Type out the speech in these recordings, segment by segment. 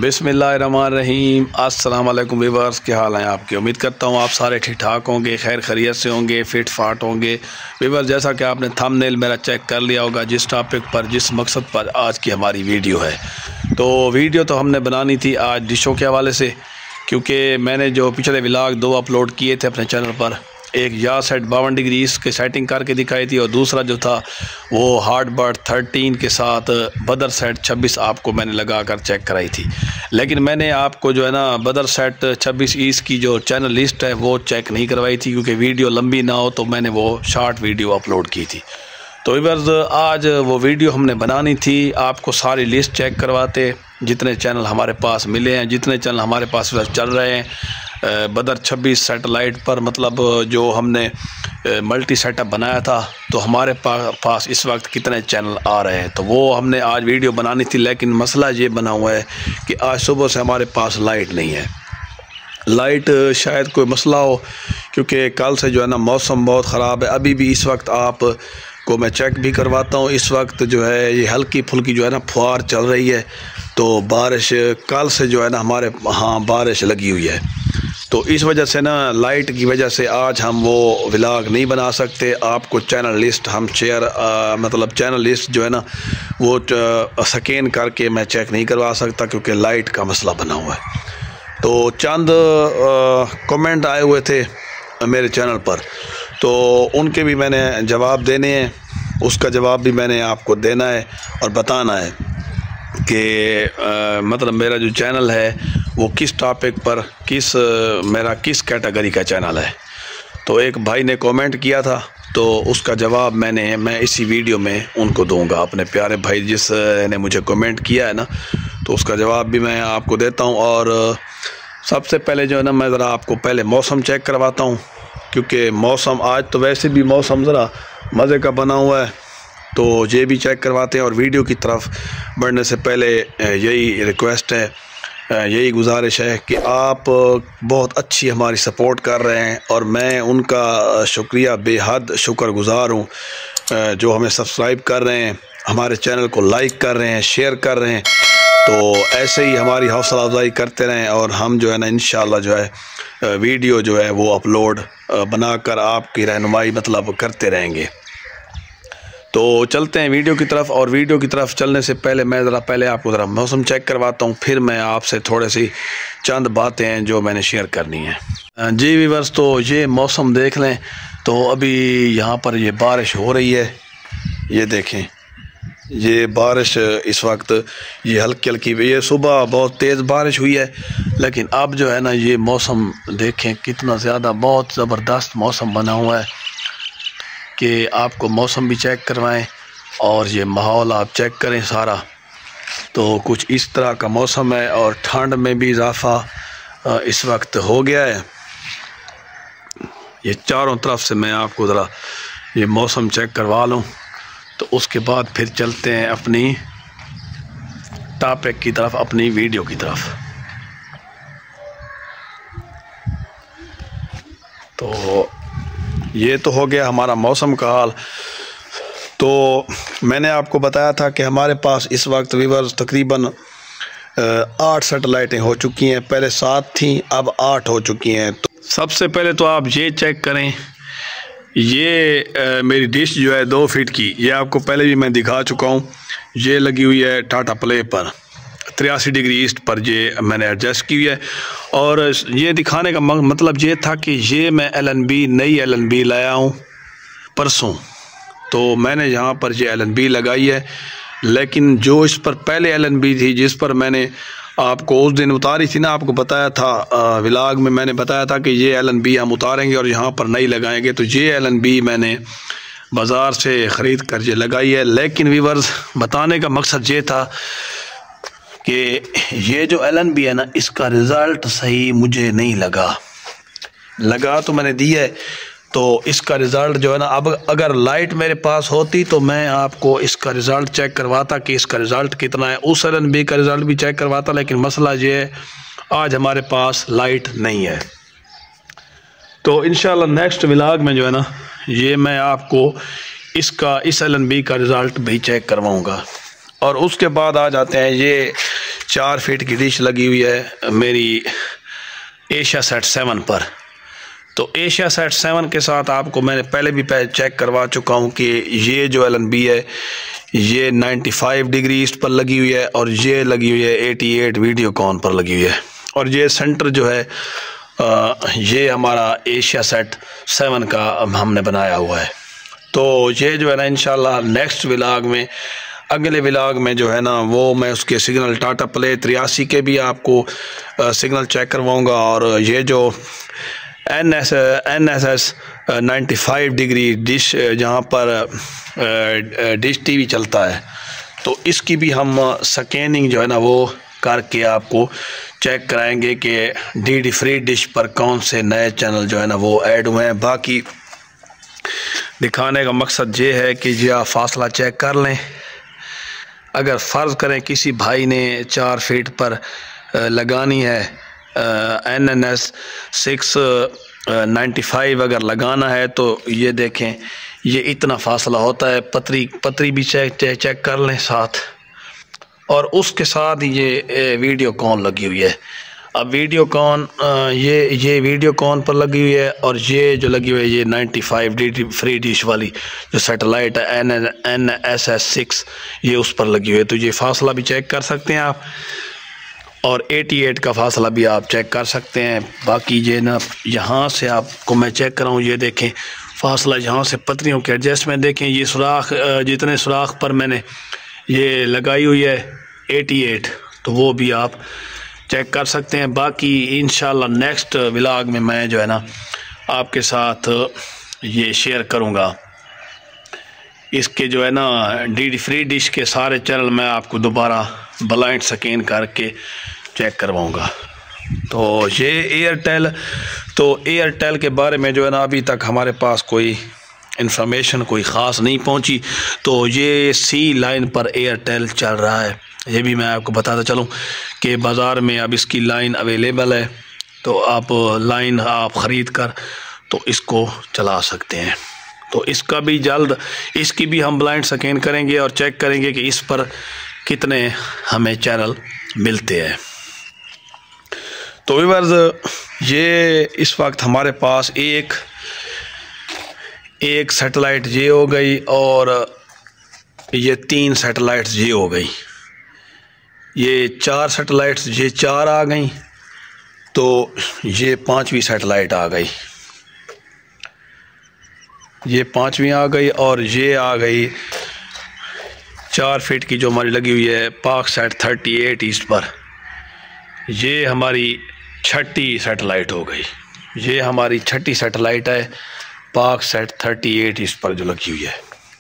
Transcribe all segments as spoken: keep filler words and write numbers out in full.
बिस्मिल्लाहिर्रहमानिर्रहीम। अस्सलाम वालेकुम व्यूअर्स, क्या हाल हैं आपके। उम्मीद करता हूँ आप सारे ठीक ठाक होंगे, खैर खैरियत से होंगे, फिट फाट होंगे। व्यूअर्स, जैसा कि आपने थंबनेल मेरा चेक कर लिया होगा, जिस टॉपिक पर जिस मकसद पर आज की हमारी वीडियो है, तो वीडियो तो हमने बनानी थी आज डिशों के हवाले से, क्योंकि मैंने जो पिछले व्लॉग दो अपलोड किए थे अपने चैनल पर, एक या सेट बावन डिग्री की सेटिंग करके दिखाई थी और दूसरा जो था वो हार्ड बर्ड थर्टीन के साथ बदर सेट छब्बीस आपको मैंने लगा कर चेक कराई थी। लेकिन मैंने आपको जो है ना बदर सेट छब्बीस ईस की जो चैनल लिस्ट है वो चेक नहीं करवाई थी, क्योंकि वीडियो लंबी ना हो, तो मैंने वो शॉर्ट वीडियो अपलोड की थी। तो व्यूअर्स, आज वो वीडियो हमने बनानी थी, आपको सारी लिस्ट चेक करवाते, जितने चैनल हमारे पास मिले हैं, जितने चैनल हमारे पास चल रहे हैं बदर छब्बीस सैटेलाइट पर, मतलब जो हमने मल्टी सेटअप बनाया था, तो हमारे पास इस वक्त कितने चैनल आ रहे हैं, तो वो हमने आज वीडियो बनानी थी। लेकिन मसला ये बना हुआ है कि आज सुबह से हमारे पास लाइट नहीं है। लाइट शायद कोई मसला हो, क्योंकि कल से जो है ना मौसम बहुत ख़राब है। अभी भी इस वक्त आप को मैं चेक भी करवाता हूँ, इस वक्त जो है ये हल्की फुल्की जो है ना फुहार चल रही है, तो बारिश कल से जो है ना हमारे हाँ बारिश लगी हुई है। तो इस वजह से ना लाइट की वजह से आज हम वो व्लॉग नहीं बना सकते। आपको चैनल लिस्ट हम शेयर आ, मतलब चैनल लिस्ट जो है ना वो स्कैन करके मैं चेक नहीं करवा सकता, क्योंकि लाइट का मसला बना हुआ है। तो चंद कमेंट आए हुए थे मेरे चैनल पर, तो उनके भी मैंने जवाब देने हैं, उसका जवाब भी मैंने आपको देना है और बताना है कि मतलब मेरा जो चैनल है वो किस टॉपिक पर, किस मेरा किस कैटेगरी का चैनल है। तो एक भाई ने कमेंट किया था, तो उसका जवाब मैंने मैं इसी वीडियो में उनको दूंगा। अपने प्यारे भाई जिस ने मुझे कमेंट किया है ना, तो उसका जवाब भी मैं आपको देता हूं। और सबसे पहले जो है ना मैं ज़रा आपको पहले मौसम चेक करवाता हूं, क्योंकि मौसम आज तो वैसे भी मौसम ज़रा मज़े का बना हुआ है, तो ये भी चेक करवाते हैं। और वीडियो की तरफ बढ़ने से पहले यही रिक्वेस्ट है, यही गुजारिश है कि आप बहुत अच्छी हमारी सपोर्ट कर रहे हैं, और मैं उनका शुक्रिया बेहद शुक्रगुजार हूँ जो हमें सब्सक्राइब कर रहे हैं, हमारे चैनल को लाइक कर रहे हैं, शेयर कर रहे हैं। तो ऐसे ही हमारी हौसला अफजाई करते रहें, और हम जो है ना इंशाल्लाह जो है वीडियो जो है वो अपलोड बनाकर आपकी रहनुमाई मतलब करते रहेंगे। तो चलते हैं वीडियो की तरफ। और वीडियो की तरफ चलने से पहले मैं ज़रा पहले आपको ज़रा मौसम चेक करवाता हूँ, फिर मैं आपसे थोड़ी सी चंद बातें हैं जो मैंने शेयर करनी है। जी व्यूअर्स, तो ये मौसम देख लें, तो अभी यहाँ पर ये बारिश हो रही है, ये देखें, ये बारिश इस वक्त ये हल्की हल्की, ये सुबह बहुत तेज़ बारिश हुई है, लेकिन अब जो है ना ये मौसम देखें कितना ज़्यादा बहुत ज़बरदस्त मौसम बना हुआ है कि आपको मौसम भी चेक करवाएं और ये माहौल आप चेक करें सारा। तो कुछ इस तरह का मौसम है, और ठंड में भी इजाफा इस वक्त हो गया है। ये चारों तरफ से मैं आपको ज़रा ये मौसम चेक करवा लूँ, तो उसके बाद फिर चलते हैं अपनी टॉपिक की तरफ, अपनी वीडियो की तरफ। तो ये तो हो गया हमारा मौसम का हाल। तो मैंने आपको बताया था कि हमारे पास इस वक्त व्यूअर्स तकरीबन आठ सैटेलाइटें हो चुकी हैं, पहले सात थीं, अब आठ हो चुकी हैं। तो सबसे पहले तो आप ये चेक करें, ये आ, मेरी डिश जो है दो फीट की, ये आपको पहले भी मैं दिखा चुका हूँ। ये लगी हुई है टाटा प्ले पर, तिरासी डिग्री ईस्ट पर ये मैंने एडजस्ट की है। और ये दिखाने का मतलब ये था कि ये मैं एल एन बी नई एल एन बी लाया हूँ परसों, तो मैंने यहाँ पर ये एल एन बी लगाई है। लेकिन जो इस पर पहले एल एन बी थी, जिस पर मैंने आपको उस दिन उतारी थी ना, आपको बताया था व्लॉग में, मैंने बताया था कि ये एल एन बी हम उतारेंगे और यहाँ पर नहीं लगाएंगे, तो ये एल एन बी मैंने बाज़ार से ख़रीद कर ये लगाई है। लेकिन व्यूअर्स, बताने का मकसद ये था कि ये जो एल एन बी है ना, इसका रिज़ल्ट सही मुझे नहीं लगा। लगा तो मैंने दी है, तो इसका रिज़ल्ट जो है ना, अब अगर लाइट मेरे पास होती तो मैं आपको इसका रिज़ल्ट चेक करवाता कि इसका रिज़ल्ट कितना है, उस एल एन बी का रिज़ल्ट भी चेक करवाता। लेकिन मसला ये है, आज हमारे पास लाइट नहीं है। तो इंशाल्लाह नेक्स्ट व्लॉग में जो है ना, ये मैं आपको इसका इस एल एन बी का रिज़ल्ट भी चेक करवाऊँगा। और उसके बाद आ जाते हैं ये चार फीट की डिश लगी हुई है मेरी एशिया सेट सेवन पर। तो एशिया सेट सेवन के साथ आपको मैंने पहले भी चेक करवा चुका हूँ कि ये जो एल एन बी है ये पचानवे डिग्री ईस्ट पर लगी हुई है और ये लगी हुई है अठासी वीडियोकॉन पर लगी हुई है। और ये सेंटर जो है आ, ये हमारा एशिया सेट सेवन का हमने बनाया हुआ है। तो ये जो है ना इंशाल्लाह नेक्स्ट व्लॉग में, अगले व्लॉग में जो है ना वो मैं उसके सिग्नल टाटा प्ले तिरासी के भी आपको आ, सिग्नल चेक करवाऊँगा। और ये जो N S N S S ninety five degree dish जहाँ पर डिश टीवी चलता है, तो इसकी भी हम स्कैनिंग जो है ना वो करके आपको चेक कराएंगे कि डी डी फ्री डिश पर कौन से नए चैनल जो है ना वो ऐड हुए हैं। बाकी दिखाने का मकसद ये है कि जी आप फासला चेक कर लें। अगर फ़र्ज़ करें किसी भाई ने चार फीट पर लगानी है N N S six ninety five अगर लगाना है तो ये देखें ये इतना फासला होता है। पतरी पतरी भी चेक चेक, चेक कर लें साथ, और उसके साथ ये वीडियोकॉन लगी हुई है। अब वीडियोकॉन ये ये वीडियोकॉन पर लगी हुई है और ये जो लगी हुई है ये पचानवे डी फ्री डिश वाली जो सैटेलाइट है N N S S six ये उस पर लगी हुई है। तो ये फासला भी चेक कर सकते हैं आप और अठासी का फासला भी आप चेक कर सकते हैं। बाकी ये ना यहाँ से आपको मैं चेक कराऊँ, ये देखें फासला यहाँ से पतरियों के एडजस्टमेंट देखें, ये सुराख जितने सुराख पर मैंने ये लगाई हुई है अठासी, तो वो भी आप चेक कर सकते हैं। बाकी इंशाल्लाह नेक्स्ट व्लॉग में मैं जो है ना आपके साथ ये शेयर करूँगा। इसके जो है ना डी डी फ्री डिश के सारे चैनल मैं आपको दोबारा ब्लाइंड स्कैन करके चेक करवाऊँगा। तो ये एयरटेल तो एयरटेल के बारे में जो है ना अभी तक हमारे पास कोई इंफॉर्मेशन कोई ख़ास नहीं पहुंची। तो ये सी लाइन पर एयरटेल चल रहा है, ये भी मैं आपको बताता चलूं कि बाज़ार में अब इसकी लाइन अवेलेबल है। तो आप लाइन आप ख़रीद कर तो इसको चला सकते हैं। तो इसका भी जल्द इसकी भी हम ब्लाइंड स्कैन करेंगे और चेक करेंगे कि इस पर कितने हमें चैनल मिलते हैं। तो व्यूअर्स ये इस वक्त हमारे पास एक एक सैटेलाइट ये हो गई और ये तीन सैटेलाइट्स ये हो गई, ये चार सैटेलाइट्स ये चार आ गई, तो ये पांचवी सैटेलाइट आ गई, ये पांचवी आ गई और ये आ गई चार फीट की जो हमारी लगी हुई है पाक सेट थर्टी एट ईस्ट पर, ये हमारी छठी सैटेलाइट हो गई। ये हमारी छठी सैटेलाइट है पाक सेट थर्टी एट ईस्ट पर जो लगी हुई है।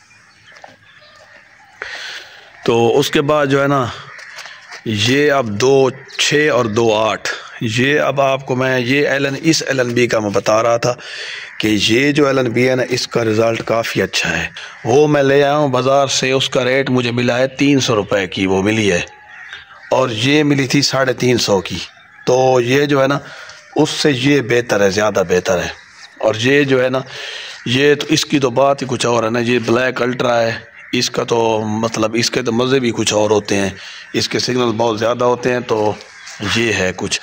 तो उसके बाद जो है ना ये अब दो छः और दो आठ, ये अब आपको मैं ये एल एन इस एल एन बी का मैं बता रहा था कि ये जो एल एन बी है ना इसका रिज़ल्ट काफ़ी अच्छा है। वो मैं ले आया हूँ बाज़ार से, उसका रेट मुझे मिला है तीन सौ रुपये की वो मिली है और ये मिली थी साढ़े तीन सौ की। तो ये जो है ना उससे ये बेहतर है, ज़्यादा बेहतर है। और ये जो है ना ये तो इसकी तो बात ही कुछ और है ना, ये ब्लैक अल्ट्रा है, इसका तो मतलब इसके तो मज़े भी कुछ और होते हैं, इसके सिग्नल बहुत ज़्यादा होते हैं। तो ये है कुछ।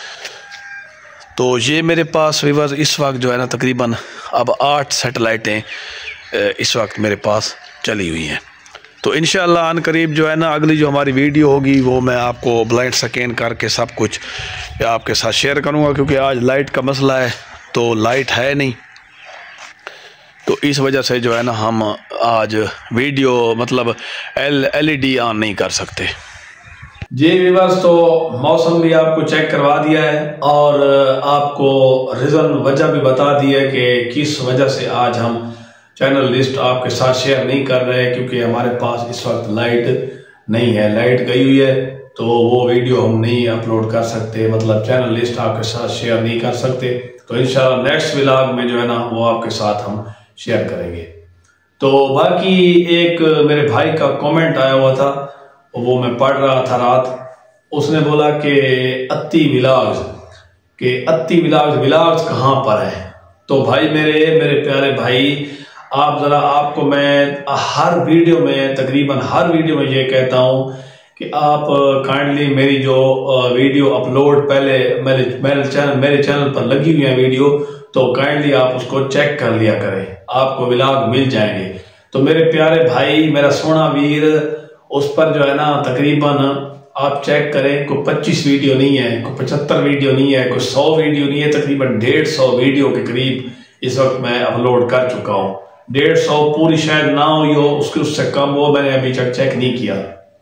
तो ये मेरे पास व्यूअर्स इस वक्त जो है ना तकरीबन अब आठ सैटेलाइटें इस वक्त मेरे पास चली हुई हैं। तो इंशाअल्लाह अन करीब जो है ना अगली जो हमारी वीडियो होगी वो मैं आपको ब्लाइंड स्कैन करके सब कुछ आपके साथ शेयर करूँगा, क्योंकि आज लाइट का मसला है तो लाइट है नहीं, तो इस वजह से जो है ना हम आज वीडियो मतलब L L E D on नहीं कर सकते। जी व्यूअर्स, तो मौसम भी आपको चेक करवा दिया है और आपको रीज़न वजह भी बता दी है कि किस वजह से आज हम चैनल लिस्ट आपके साथ शेयर नहीं कर रहे, क्योंकि हमारे पास इस वक्त लाइट नहीं है, लाइट गई हुई है तो वो वीडियो हम नहीं अपलोड कर सकते, मतलब चैनल लिस्ट आपके साथ शेयर नहीं कर सकते। तो इंशाल्लाह नेक्स्ट व्लॉग में जो है ना वो आपके साथ हम शेयर करेंगे। तो बाकी एक मेरे भाई का कमेंट आया हुआ था, वो मैं पढ़ रहा था रात, उसने बोला कि अत्ती व्लॉग्स के अत्ती व्लॉग्स व्लॉग्स कहाँ पर है। तो भाई मेरे मेरे प्यारे भाई, आप जरा आपको मैं हर वीडियो में तकरीबन हर वीडियो में ये कहता हूँ कि आप काइंडली मेरी जो वीडियो अपलोड पहले मेरे मेरे चैनल मेरे चैनल पर लगी हुई है वीडियो, तो काइंडली आप उसको चेक कर लिया करें, आपको व्लॉग मिल जाएंगे। तो मेरे प्यारे भाई, मेरा सोना वीर, उस पर जो है ना तकरीबन आप चेक करें, कोई पच्चीस वीडियो नहीं है, कोई पचहत्तर वीडियो नहीं है, कोई सौ वीडियो नहीं है, तकरीबन डेढ़ सौ वीडियो के करीब इस वक्त मैं अपलोड कर चुका हूँ। डेढ़ सौ पूरी शायद ना हुई हो, उसके उससे कम वो मैंने अभी तक चेक नहीं किया।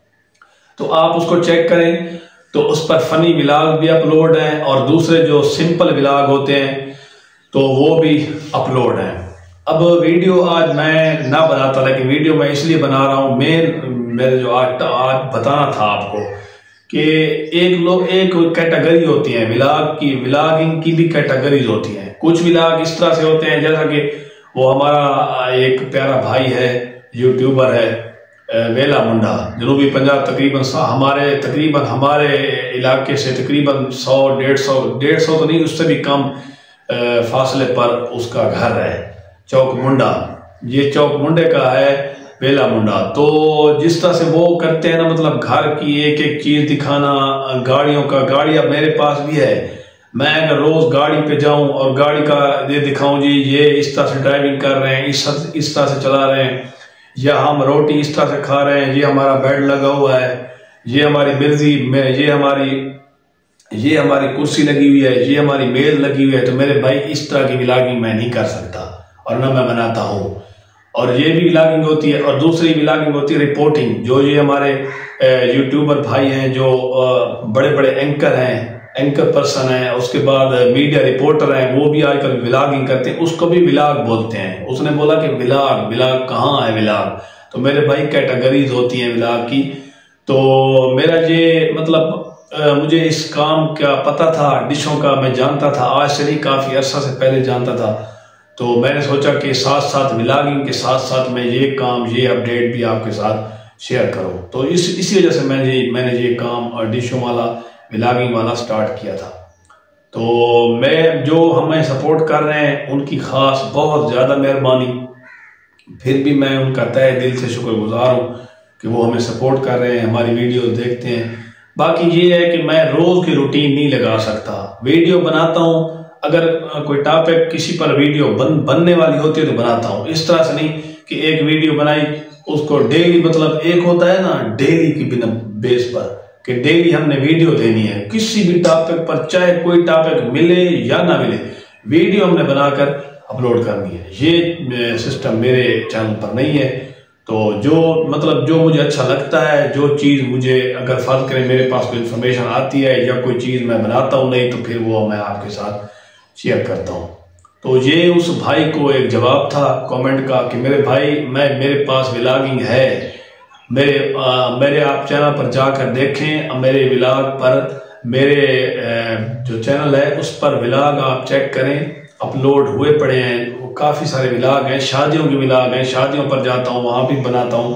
तो आप उसको चेक करें, तो उस पर फनी व्लॉग भी अपलोड है और दूसरे जो सिंपल व्लॉग होते हैं तो वो भी अपलोड है। अब वीडियो आज मैं ना बनाता, लेकिन वीडियो मैं इसलिए बना रहा हूँ, मेन मेरे जो आज आज बताना था आपको कि एक लोग एक कैटेगरी होती है व्लॉग की, व्लॉगिंग की भी कैटेगरीज होती हैं। कुछ व्लॉग इस तरह से होते हैं जैसा कि वो हमारा एक प्यारा भाई है, यूट्यूबर है वेला मुंडा, जनूबी पंजाब, तकरीबन हमारे तकरीबन हमारे इलाके से तकरीबन सौ डेढ़ सौ डेढ़ सौ तो नहीं, उससे भी कम फासले पर उसका घर है, चौक मुंडा। ये चौक मुंडे का है वेला मुंडा। तो जिस तरह से वो करते हैं ना, मतलब घर की एक एक चीज दिखाना, गाड़ियों का, गाड़ियां मेरे पास भी है, मैं अगर रोज गाड़ी पे जाऊं और गाड़ी का ये दिखाऊं, जी ये इस तरह से ड्राइविंग कर रहे हैं, इस इस तरह से चला रहे हैं, या हम रोटी इस तरह से खा रहे हैं, ये हमारा बेड लगा हुआ है, ये हमारी बिरजी में, ये हमारी ये हमारी कुर्सी लगी हुई है, ये हमारी मेज लगी हुई है। तो मेरे भाई इस तरह की व्लॉगिंग मैं नहीं कर सकता और ना मैं बनाता हूँ। और ये भी व्लॉगिंग होती है, और दूसरी व्लॉगिंग होती है रिपोर्टिंग। जो ये हमारे यूट्यूबर भाई हैं, जो बड़े बड़े एंकर हैं, एंकर पर्सन है, उसके बाद मीडिया रिपोर्टर हैं, वो भी आजकल व्लॉगिंग करते हैं, उसको भी व्लॉग बोलते हैं। उसने बोला कि व्लॉग व्लॉग कहाँ है व्लॉग? तो मेरे भाई कैटेगरीज होती हैं व्लॉग की। तो मेरा ये मतलब आ, मुझे इस काम का पता था, डिशों का मैं जानता था, आज से नहीं काफ़ी अर्सा से पहले जानता था। तो मैंने सोचा कि साथ साथ व्लॉगिंग के साथ साथ मैं ये काम, ये अपडेट भी आपके साथ शेयर करूं। तो इस इसी वजह से मैंने मैंने ये काम डिशों वाला, व्लॉगिंग वाला स्टार्ट किया था। तो मैं जो हमें सपोर्ट कर रहे हैं उनकी खास बहुत ज़्यादा मेहरबानी, फिर भी मैं उनका तहे दिल से शुक्रगुजार हूँ कि वो हमें सपोर्ट कर रहे हैं, हमारी वीडियो देखते हैं। बाकी ये है कि मैं रोज़ की रूटीन नहीं लगा सकता, वीडियो बनाता हूँ, अगर कोई टॉपिक किसी पर वीडियो बन बनने वाली होती है तो बनाता हूँ। इस तरह से नहीं कि एक वीडियो बनाई उसको डेली, मतलब एक होता है ना डेली की बिना बेस पर कि डेली हमने वीडियो देनी है किसी भी टॉपिक पर, चाहे कोई टॉपिक मिले या ना मिले, वीडियो हमने बनाकर अपलोड करनी है। ये सिस्टम मेरे चैनल पर नहीं है। तो जो मतलब जो मुझे अच्छा लगता है, जो चीज़ मुझे अगर फर्ज करें मेरे पास कोई इन्फॉर्मेशन आती है या कोई चीज़ मैं बनाता हूँ, नहीं तो फिर वो मैं आपके साथ शेयर करता हूँ। तो ये उस भाई को एक जवाब था कमेंट का कि मेरे भाई मैं मेरे पास व्लॉगिंग है, मेरे आ, मेरे आप चैनल पर जाकर देखें, मेरे व्लॉग पर, मेरे आ, जो चैनल है उस पर व्लॉग आप चेक करें, अपलोड हुए पड़े हैं, वो काफ़ी सारे व्लॉग हैं, शादियों के व्लॉग हैं, शादियों पर जाता हूँ वहाँ भी बनाता हूँ।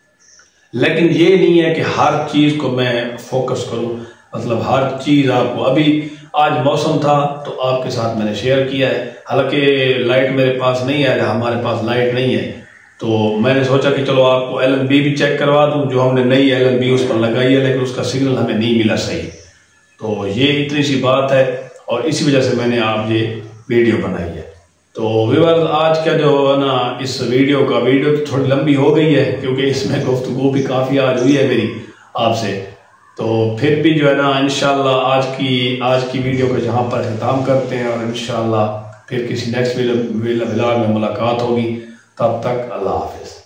लेकिन ये नहीं है कि हर चीज़ को मैं फोकस करूँ, मतलब हर चीज़ आपको, अभी आज मौसम था तो आपके साथ मैंने शेयर किया है। हालांकि लाइट मेरे पास नहीं है, हमारे पास लाइट नहीं है, तो मैंने सोचा कि चलो आपको एल एन बी भी चेक करवा दूं, जो हमने नई एल एन बी उस पर लगाई है, लेकिन उसका सिग्नल हमें नहीं मिला सही। तो ये इतनी सी बात है और इसी वजह से मैंने आप ये वीडियो बनाई है। तो व्यूअर्स, आज का जो है ना इस वीडियो का वीडियो तो थोड़ी लंबी हो गई है क्योंकि इसमें गुफ्तगू भी काफ़ी आज हुई है मेरी आपसे। तो फिर भी जो है ना इंशाल्लाह आज की आज की वीडियो को जहाँ पर ख़त्म करते हैं और इंशाल्लाह फिर किसी नेक्स्ट व्लॉग में मुलाकात होगी। तब तक अल्लाह हाफिज़।